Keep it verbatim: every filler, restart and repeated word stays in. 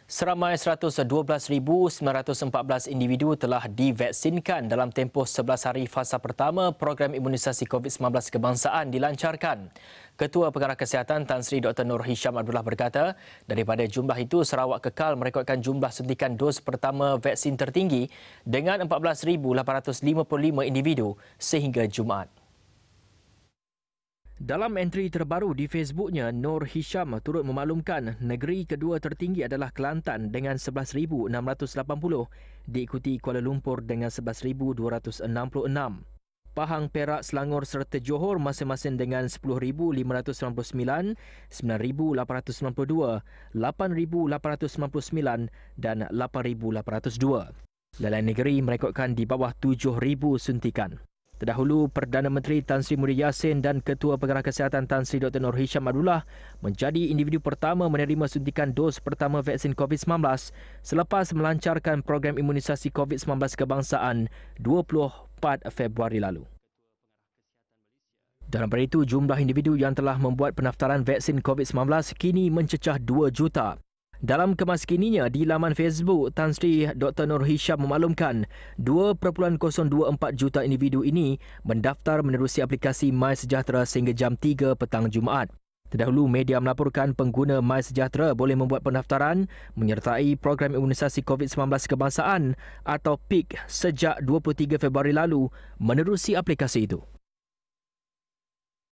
Seramai seratus dua belas ribu sembilan ratus empat belas individu telah divaksinkan dalam tempoh sebelas hari fasa pertama Program Imunisasi COVID sembilan belas Kebangsaan dilancarkan. Ketua Pengarah Kesihatan Tan Sri Doktor Nur Hisham Abdullah berkata, daripada jumlah itu Sarawak kekal merekodkan jumlah suntikan dos pertama vaksin tertinggi dengan empat belas ribu lapan ratus lima puluh lima individu sehingga Jumaat. Dalam entri terbaru di Facebooknya, Nur Hisham turut memaklumkan negeri kedua tertinggi adalah Kelantan dengan sebelas ribu enam ratus lapan puluh, diikuti Kuala Lumpur dengan sebelas ribu dua ratus enam puluh enam. Pahang, Perak, Selangor serta Johor masing-masing dengan sepuluh ribu lima ratus sembilan puluh sembilan, sembilan ribu lapan ratus sembilan puluh dua, lapan ribu lapan ratus sembilan puluh sembilan dan lapan ribu lapan ratus dua. Lain negeri merekodkan di bawah tujuh ribu suntikan. Terdahulu, Perdana Menteri Tan Sri Muhyiddin Yassin dan Ketua Pengarah Kesihatan Tan Sri Doktor Nur Hisham Abdullah menjadi individu pertama menerima suntikan dos pertama vaksin COVID sembilan belas selepas melancarkan Program Imunisasi COVID sembilan belas Kebangsaan dua puluh empat Februari lalu. Dalam pada itu, jumlah individu yang telah membuat pendaftaran vaksin COVID sembilan belas kini mencecah dua juta. Dalam kemas kininya di laman Facebook, Tan Sri Doktor Nur Hisham memaklumkan dua perpuluhan kosong dua empat juta individu ini mendaftar menerusi aplikasi MySejahtera sehingga jam tiga petang Jumaat. Terdahulu, media melaporkan pengguna MySejahtera boleh membuat pendaftaran menyertai Program Imunisasi COVID sembilan belas Kebangsaan atau P I K sejak dua puluh tiga Februari lalu menerusi aplikasi itu.